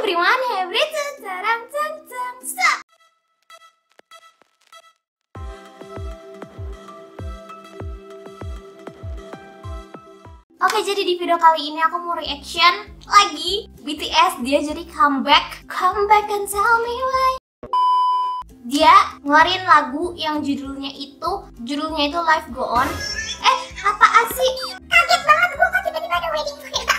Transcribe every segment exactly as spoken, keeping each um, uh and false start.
everyone, everything, tarang, tang, tang, stop. Oke, jadi di video kali ini aku mau reaction lagi B T S. Dia jadi comeback, comeback and tell me why. Dia ngeluarin lagu yang judulnya itu, judulnya itu Life Go On. Eh, apaan sih? Kaget banget gue kok tiba-tiba ada wedding.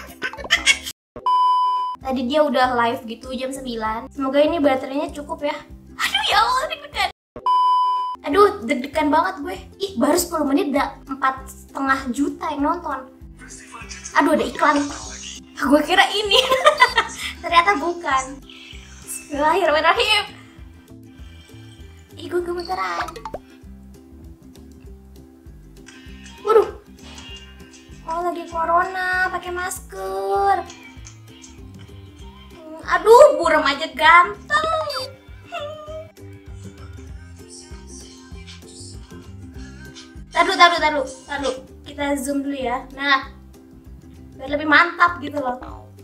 Tadi dia udah live gitu jam sembilan. Semoga ini baterainya cukup ya. Aduh ya Allah, deg-degan. Aduh, deg-degan banget gue. Ih, baru sepuluh menit udah empat setengah juta yang nonton. Aduh, ada iklan. Gue kira ini. Ternyata bukan. Bismillahirrahmanirrahim. Ih, gue gemeteran. Waduh. Oh, lagi corona, pakai masker. Aduh, buram aja ganteng. Taduh, taduh, taduh, taduh. Kita zoom dulu ya. Nah, biar lebih mantap gitu loh.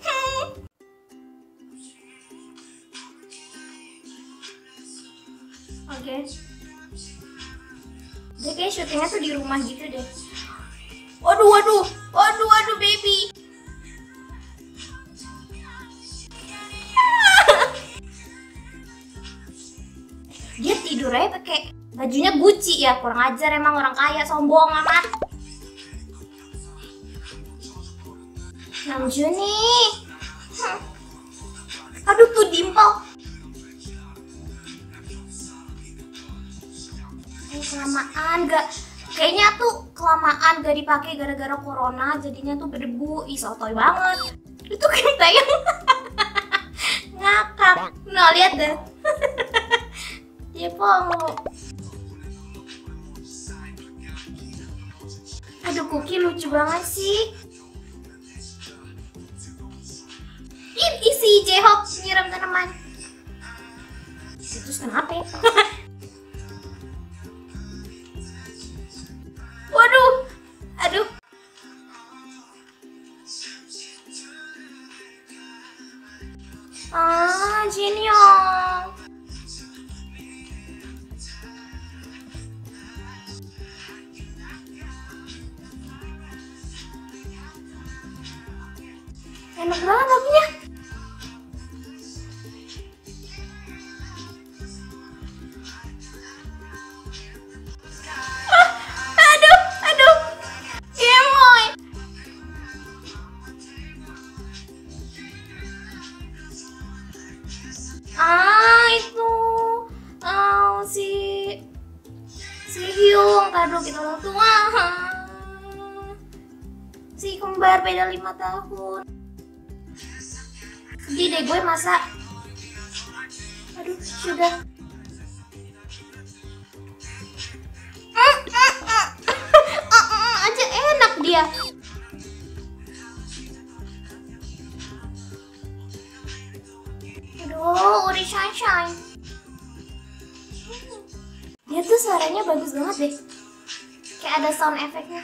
Oke. Okay. Dia kayak syutingnya tuh di rumah gitu deh. Waduh, waduh, waduh, waduh, baby. Dia tidur aja pakai bajunya Gucci ya, kurang ajar emang, orang kaya, sombong amat. enam Juni. Hmm. Aduh tuh dimple. Eh, kelamaan gak, kayaknya tuh kelamaan gak dipakai gara-gara corona, jadinya tuh berdebu. Ih, sotoy banget. Itu kita yang ngakak. Nah, lihat deh. Dia pongo. Aduh, Kuki lucu banget sih. Ih, isi J-Hope nyiram tanaman. Terus kenapa ya? Waduh, aduh. Ah, Jinyoung. Enak banget lagunya. Ah, aduh, aduh. Gemoy. Ah, itu. Oh, si si Hyung. Aduh, kita orang tua. Si kembar beda lima tahun. Sedih deh gue, masa. Aduh, sudah. Mm, mm, mm. uh, uh, aja enak dia. Aduh, Uri Sunshine. Dia tuh suaranya bagus banget deh. Kayak ada sound efeknya.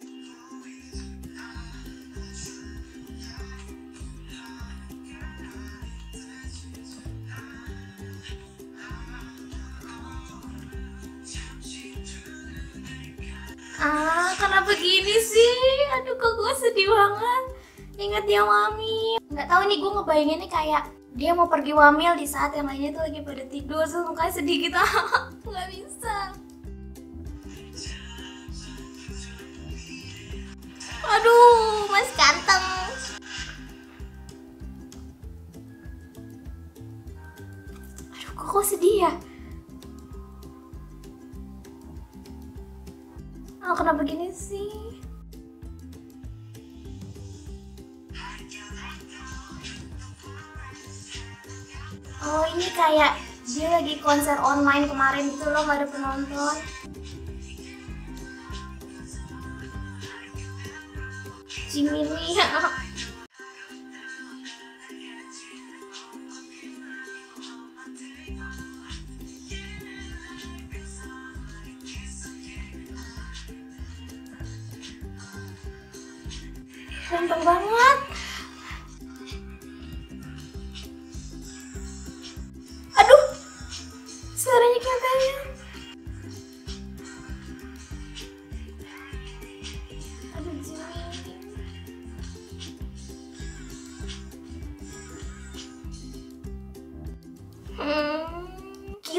Ah, kenapa begini sih? Aduh, kok gue sedih banget. Ingat dia mami. Nggak tahu nih, gue ngebayanginnya kayak dia mau pergi wamil di saat yang lainnya tuh lagi pada tidur, terus mukanya sedih gitu. Nggak bisa. Aduh, mas ganteng. Aduh, kok, kok sedih ya? Oh, kenapa begini sih? Oh, ini kayak dia lagi konser online kemarin gitu loh, gak ada penonton. Jiminy. Ganteng banget.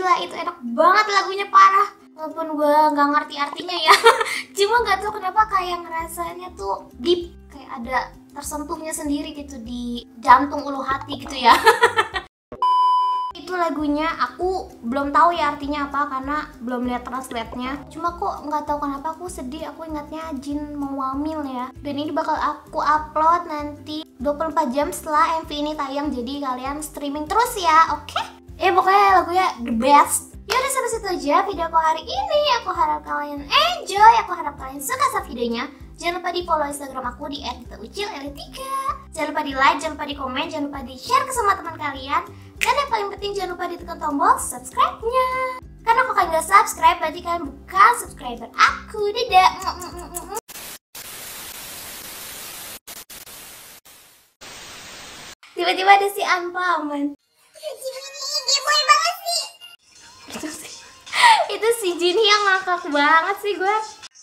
gila itu enak banget lagunya parah. Walaupun gue nggak ngerti artinya ya, cuma nggak tahu kenapa kayak ngerasanya tuh deep, kayak ada tersentuhnya sendiri gitu di jantung ulu hati gitu ya. Itu lagunya aku belum tahu ya artinya apa karena belum lihat translate-nya. Cuma kok nggak tahu kenapa aku sedih, aku ingatnya Jin mau hamil ya. Dan ini bakal aku upload nanti dua puluh empat jam setelah M V ini tayang, jadi kalian streaming terus ya, oke? Okay? Eh pokoknya lagunya the best. Ya udah sampai situ aja video aku hari ini. Aku harap kalian enjoy, aku harap kalian suka sama videonya. Jangan lupa di follow Instagram aku di et gita ucil l tiga. Jangan lupa di like, jangan lupa di komen, jangan lupa di share ke semua teman kalian. Dan yang paling penting jangan lupa ditekan tombol subscribe-nya. Karena kalau kalian gak subscribe berarti kalian bukan subscriber aku. Dadah. Tiba-tiba ada si Anpaman. Itu sih, itu si Jinny yang ngakak banget sih gue.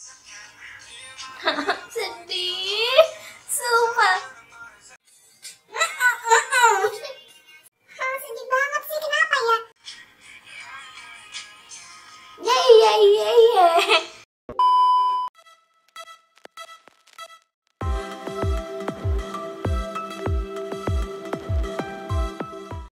Sedih, sumpah. Sedih banget sih, kenapa ya? Ya iya iya iya.